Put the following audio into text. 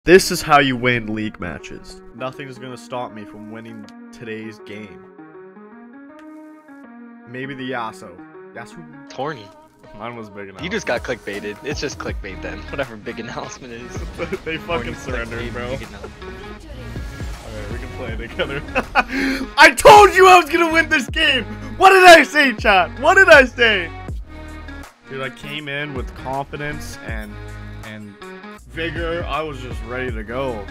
This is how you win league matches. Nothing is gonna stop me from winning today's game. Maybe the Yasuo. Yasuo? Torny. Mine was big enough. You just got clickbaited. It's just clickbait then. Whatever big announcement is. They fucking surrendered, bro. Alright, we can play together. I told you I was gonna win this game! What did I say, chat? What did I say? Dude, I came in with confidence and vigor. I was just ready to go.